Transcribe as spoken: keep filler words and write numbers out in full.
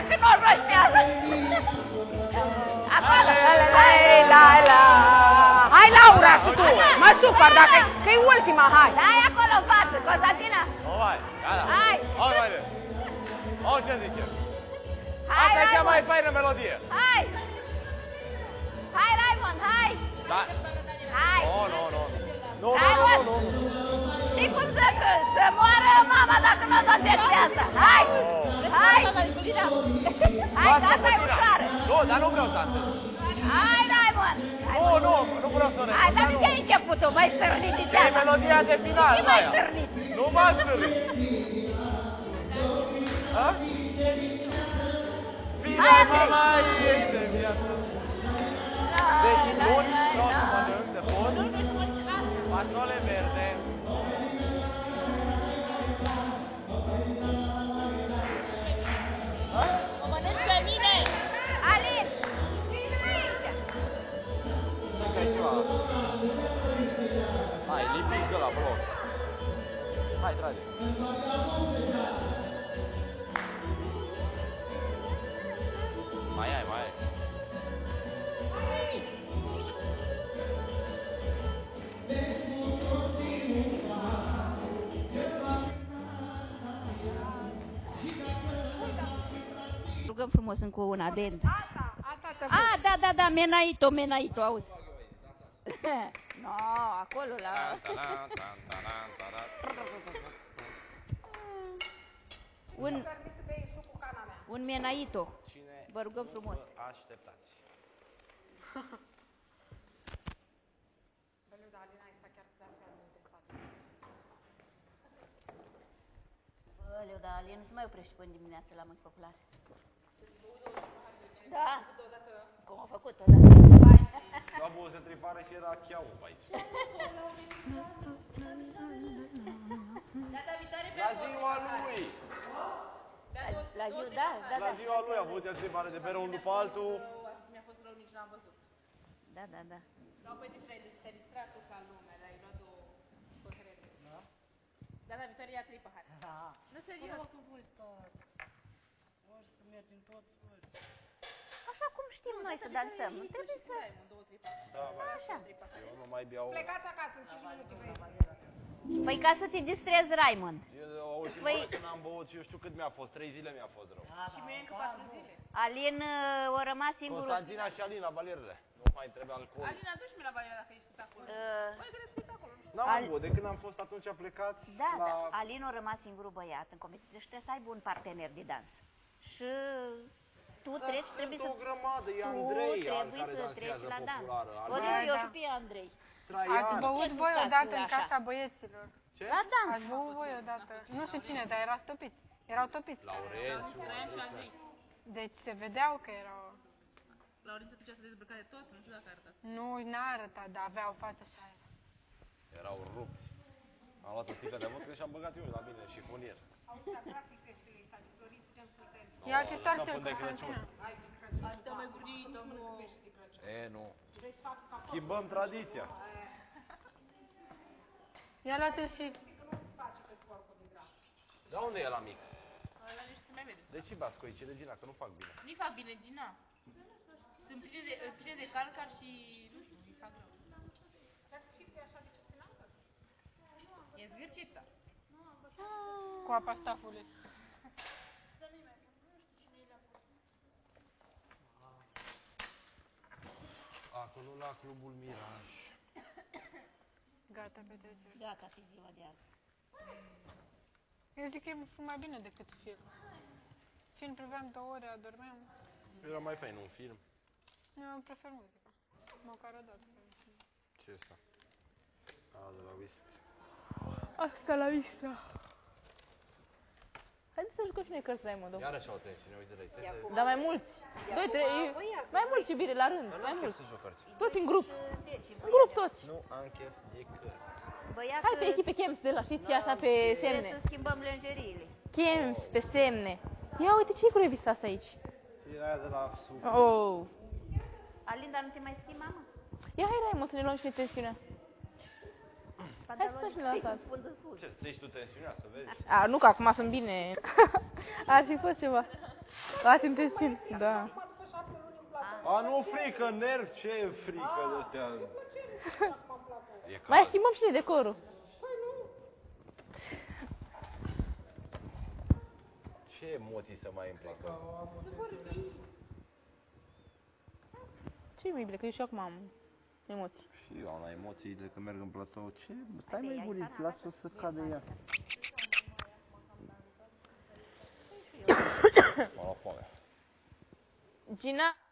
că nu roșează. Acolo. Hai, Laura, și tu. Mă supăr, dacă că e ultima, hai. Hai acolo în față, Constantina. O, hai, gata. Hai. Hai, mai de. O, ce zice? Hai, Asta e cea Raimond. mai faină melodie. Hai. Hai, Raimond, hai. Da. Hai. Nu, nu, nu. Nu, nu, Raimond. nu, nu. Știi cum să, să moară mama dacă nu o dați pe asta? Hai! Hai! Hai, că asta e ușoară! Nu, dar nu vreau să dansez. Hai, Raimond! Nu, nu, nu vreau să Hai, dar de nu. ce ai început-o? M-ai stârnit de E cealaltă! melodia de final, Ce m-ai aia. stârnit? Nu m-am stârnit. Ha? Firea mama ei de viață. Deci luni vreau să mănânc de post fasole verde. Mă mănânci pe mine! Alin! Vino aici! Cred că e ceva. Hai, lipiți de la bloc. Hai, trage. Mai ai, mai ai. Rugăm frumos încă una de end. Asta, asta te Ah, da, da, da, menaito, menaito, auzi. No, acolo la... Un, permis să bei suc cu cana mea. un menaito. Cine Vă rugăm frumos. așteptați. Băleu, dar Alina asta chiar plasează interesat. Băleu, dar Alin nu se mai oprește până dimineață la munți populare. Da. Cum a făcut-o, da. La buze tripară și era cheau pe aici. Data viitoare pe La ziua lui! La, la ziua, da, da, La da. ziua lui a avut el tripare de bere unul după altul. Mi-a fost rău, nici n-am văzut. Da, da, da. La o petrecere ai te-ai distrat tu ca lumea, dar ai luat două păhărele. Da? Data viitoare ia trei pahare. Da. Nu, serios. Să voi stați. Ori să mergem toți, ori. Așa cum știm noi să dansăm. Trebuie să... Două, trei pahare. Da, mai Așa. eu nu mai beau. Plecați acasă în cinci minute, băieți. Păi ca să te distrezi, Raimond. Eu ultima Păi- oară când am băut și eu știu cât mi-a fost, trei zile mi-a fost rău. Și mie încă patru zile. Alin uh, a rămas singur. Constantina și Alina, balierele. Nu mai trebuie alcool. Alina, du-și-mi la balera dacă ești pe acolo. Uh, Păi crezi că e pe acolo, nu știu. N-am Al- avut, de când am fost atunci plecați Da, la... da. Alin a rămas singurul băiat în competiție și trebuie să aibă un partener de dans. Și tu Dar treci, sunt trebuie să... o grămadă, e Tu Andrei trebuie care să dansează treci la dans. populară. Ori Alina, eu Da. și pe Andrei. Ați Traian. băut Trebuie să voi stați odată în așa. casa băieților. Ce? La dans. Ați băut voi odată. Nu știu cine, dar erați topiți. Erau topiți. Laurențiu. Traian și Andrei. Deci se vedeau că erau... Laurențiu trecea să dezbrăca de tot, nu știu dacă a arătat. Nu, n-a arătat, dar aveau față așa. Erau rupți. Am luat o sticlă de vodcă și am băgat eu la mine în șifonier. Ia ce stoarce-l Sapă de cu Crăciun. Constantina. Dă mai gurniță, nu. E, nu. Schimbăm tradiția. Ia luați-l și... Dar unde e la mic? Ăla nici se mai vede. De ce bascoice de Gina? Că nu fac bine. Nu-i fac bine, Gina. Sunt pline de, pline de calcar și, nu știu, îi fac rău. E zgârcită. Cu apa stafului. Acolo la Clubul Miraj. Gata, petrecere. Gata, fi ziua de azi. Eu zic că e mai bine decât film. Film priveam două ore, adormeam. Era mai fain un film. Eu prefer muzica. Măcar o dată. Ce e asta? A, de la Wist. Asta la vista. Haideți să jucăm și noi cărți, Raimond. Iarăși au tensiune, uite la ei. Dar mai mulți. Doi, trei, mai mulți iubire la rând, mai mulți. Toți în grup. În grup toți. Nu am chef de cărți. Băiat, Hai pe echipe chems de la, știți, așa pe trebuie semne. să schimbăm lenjeriile. Chems pe semne. Ia uite ce e cu revista asta aici. E aia de la sub. Oh. Alin, dar nu te mai schimba, mă? Ia hai, Raimond, să ne luăm și noi tensiunea. Hai să stăm și noi la casă. Fundul sus. Ce, ți tu tensiunea, să vezi? A, nu că acum sunt bine. Ar fi fost ceva. Ați intensiv, da. A, nu frică, nerv, ce e frică de ăștia? E Mai cald. schimbăm și noi decorul. Ce emoții să mai îmi placă? Ce mi bine, că eu și acum am emoții. Și eu am la emoțiile când merg în platou. Ce? Stai mai bunic, lasă-o să cadă ea. M-a luat foame. Gina,